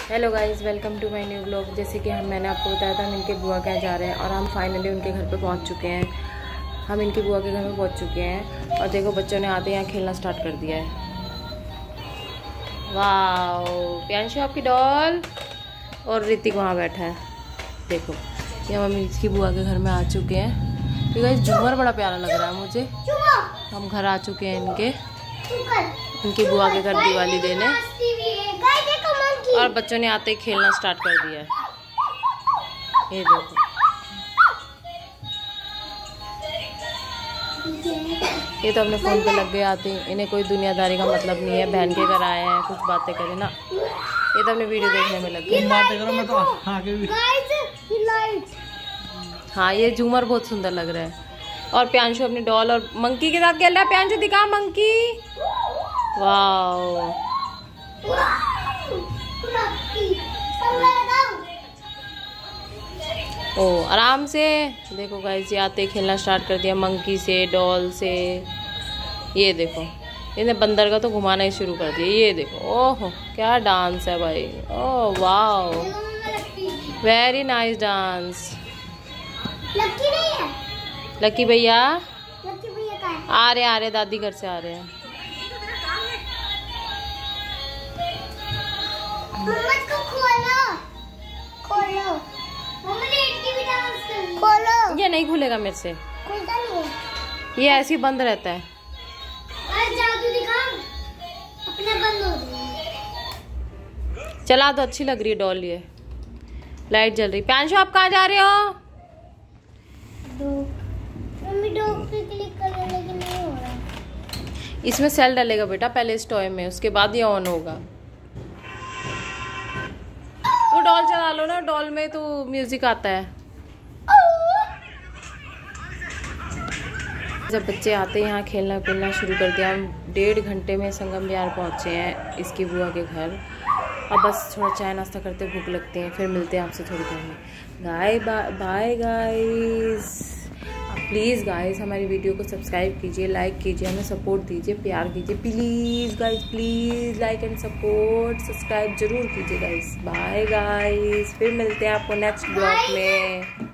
Hello guys, welcome to my new blog. जैसे कि मैंने आपको बताया था हम इनके बुआ के यहाँ जा रहे हैं और हम फाइनली उनके घर पे पहुँच चुके हैं। हम इनकी बुआ के घर में पहुँच चुके हैं और देखो बच्चों ने आते यहाँ खेलना स्टार्ट कर दिया है। वाह, प्यांशु आपकी डॉल और ऋतिक वहाँ बैठा है। देखो ये हम इसकी बुआ के घर में आ चुके हैं। तो गाइस झूमर बड़ा प्यारा लग रहा है मुझे। हम घर आ चुके हैं इनकी बुआ के घर दिवाली देने और बच्चों ने आते ही खेलना स्टार्ट कर दिया है। ये देखो, ये तो अपने फ़ोन पे लग गए आते ही। इन्हें कोई दुनियादारी का मतलब नहीं है। बहन के घर आए हैं, कुछ बातें करें ना। ये तो अपने वीडियो देखने में लग गए। बातें करो, मैं तो आगे भी। हाँ, ये झूमर बहुत सुंदर लग रहा है। और प्यांशु अपनी डॉल और मंकी के साथ खेल रहा है। प्यांशु दिखा मंकी। वाह, ओ आराम से देखो गाइस, ये आते खेलना स्टार्ट कर दिया मंकी से, डॉल से। ये देखो इन्हें बंदर का तो घुमाना ही शुरू कर दिया। ये देखो, ओह क्या डांस है भाई। ओह वाह, वेरी नाइस डांस। लकी नहीं है? लकी भैया आ रहे दादी घर से आ रहे हैं। खोलो। ये नहीं खुलेगा मेरे से, खुलता नहीं है। ये ऐसे ही बंद रहता है। जादू दिखा, अपने बंद हो गया। चला तो अच्छी लग रही है डॉल। ये लाइट जल रही। प्यांशु आप कहाँ जा रहे हो? मम्मी डॉग पे क्लिक कर रही है लेकिन नहीं हो रहा। इसमें सेल डलेगा बेटा पहले इस टॉय में, उसके बाद ये ऑन होगा। तो डॉल चला लो ना, डॉल में तो म्यूजिक आता है। जब बच्चे आते हैं यहाँ खेलना कूदना शुरू कर दिया। हम 1.5 घंटे में संगम विहार पहुँचे हैं इसकी बुआ के घर। अब बस थोड़ा चाय नाश्ता करते भूख लगती है, फिर मिलते हैं आपसे थोड़ी देर में। Bye guys. प्लीज़ गाइस हमारी वीडियो को सब्सक्राइब कीजिए, लाइक कीजिए, हमें सपोर्ट दीजिए, प्यार कीजिए। Please guys, please like and support, subscribe जरूर कीजिए गाइस। बाय गाइस, फिर मिलते हैं आपको नेक्स्ट ब्लॉग में।